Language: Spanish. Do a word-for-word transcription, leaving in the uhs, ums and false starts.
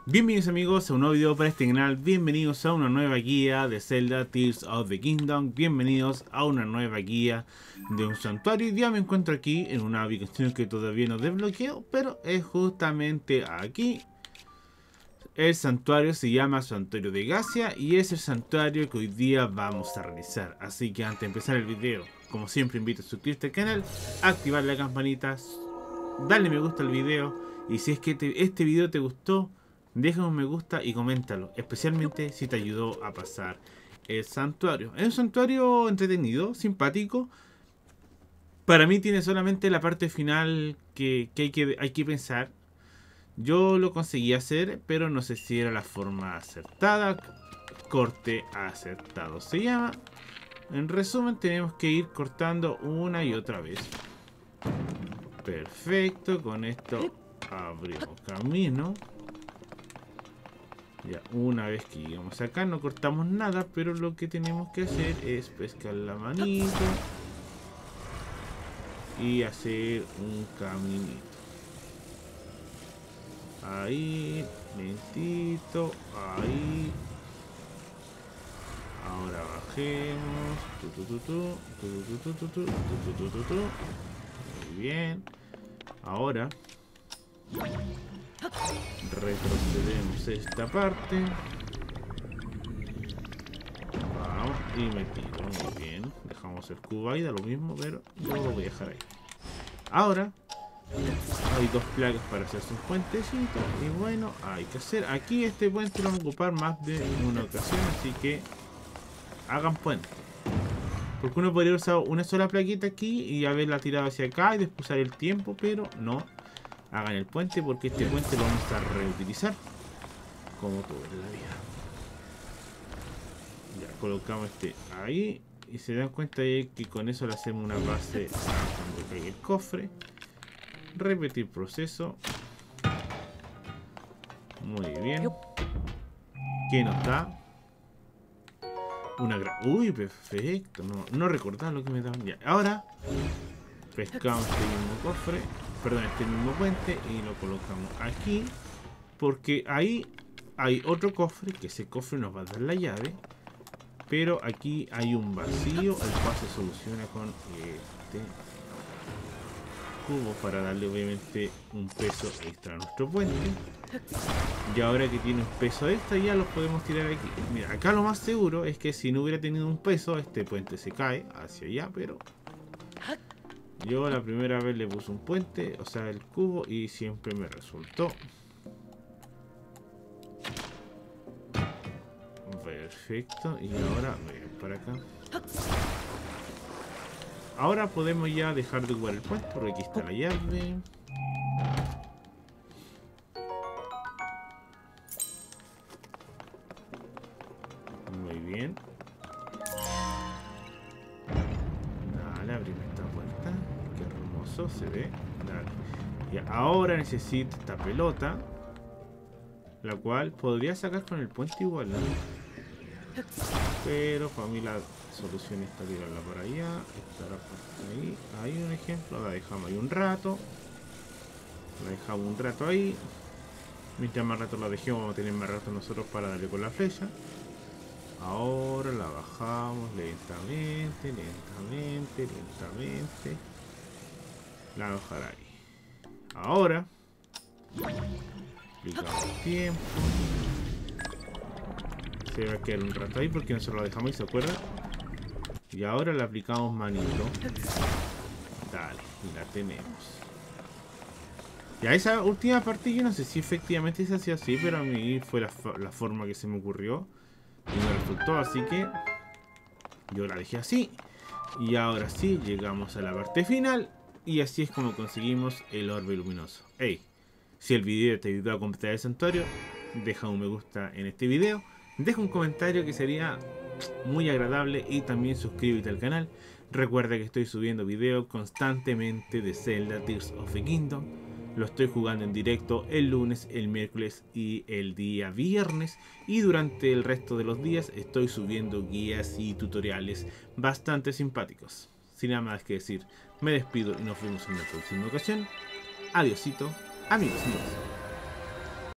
Bienvenidos amigos a un nuevo video para este canal, bienvenidos a una nueva guía de Zelda Tears of the Kingdom, bienvenidos a una nueva guía de un santuario. Ya me encuentro aquí en una ubicación que todavía no desbloqueo, pero es justamente aquí. El santuario se llama Santuario de Gasia y es el santuario que hoy día vamos a realizar. Así que antes de empezar el video, como siempre invito a suscribirte al canal, activar la campanita, darle me gusta al video y si es que te, este video te gustó, deja un me gusta y coméntalo, especialmente si te ayudó a pasar el santuario. Es un santuario entretenido, simpático. Para mí tiene solamente la parte final que, que, hay, que hay que pensar. Yo lo conseguí hacer, pero no sé si era la forma acertada. Corte acertado se llama. En resumen, tenemos que ir cortando una y otra vez. Perfecto, con esto abrimos camino. Ya, una vez que llegamos acá no cortamos nada, pero lo que tenemos que hacer es pescar la manito y hacer un caminito. Ahí, lentito, ahí. Ahora bajemos. Tu, tu, tu, tu, tu, tu, tu, tu, tu, tu, tu, tu, tu. Muy bien. Ahora retrocedemos esta parte. Vamos y me tiro. Muy bien. Dejamos el cubo ahí, da lo mismo, pero yo lo voy a dejar ahí. Ahora hay dos placas para hacerse un puentecito. Y bueno, hay que hacer. Aquí este puente lo vamos a ocupar más de una ocasión, así que hagan puente. Porque uno podría usar una sola plaquita aquí y haberla tirado hacia acá y después usar el tiempo, pero no. Hagan el puente porque este puente lo vamos a reutilizar como todo en la vida. Ya colocamos este ahí y se dan cuenta de que con eso le hacemos una base cuando caiga el cofre. Repetir proceso. Muy bien. ¿Qué nos da? Una gran... Uy, perfecto. No, no recordaba lo que me daban. Ya, ahora pescamos este mismo cofre. Perdón, este mismo puente y lo colocamos aquí. Porque ahí hay otro cofre. Que ese cofre nos va a dar la llave. Pero aquí hay un vacío. El cual se soluciona con este cubo. Para darle obviamente un peso extra a nuestro puente. Y ahora que tiene un peso extra ya los podemos tirar aquí. Mira, acá lo más seguro es que si no hubiera tenido un peso, este puente se cae hacia allá, pero yo la primera vez le puse un puente, o sea el cubo, y siempre me resultó. Perfecto, y ahora ven para acá. Ahora podemos ya dejar de jugar el puente, porque aquí está la llave. Muy bien. Dale, abrimos esta puerta. Qué hermoso se ve. Dale. Y ahora necesito esta pelota. La cual podría sacar con el puente igual, ¿no? Pero para mí la solución está tirarla para allá. Estará por ahí. Hay un ejemplo. La dejamos ahí un rato. La dejamos un rato ahí. Mientras más rato la dejemos, vamos a tener más rato nosotros para darle con la flecha. Ahora la bajamos lentamente, lentamente, lentamente. La vamos a dejar ahí. Ahora aplicamos tiempo. Se va a quedar un rato ahí porque nosotros la dejamos y se acuerda. Y ahora le aplicamos manito. Dale, y la tenemos. Ya esa última parte yo no sé si efectivamente se hacía así, pero a mí fue la, la forma que se me ocurrió. Y me resultó, así que yo la dejé así. Y ahora sí, llegamos a la parte final. Y así es como conseguimos el orbe luminoso. Hey, si el video te ayudó a completar el santuario, deja un me gusta en este video. Deja un comentario que sería muy agradable. Y también suscríbete al canal. Recuerda que estoy subiendo videos constantemente de Zelda Tears of the Kingdom. Lo estoy jugando en directo el lunes, el miércoles y el día viernes. Y durante el resto de los días estoy subiendo guías y tutoriales bastante simpáticos. Sin nada más que decir, me despido y nos vemos en la próxima ocasión. Adiósito, amigos míos.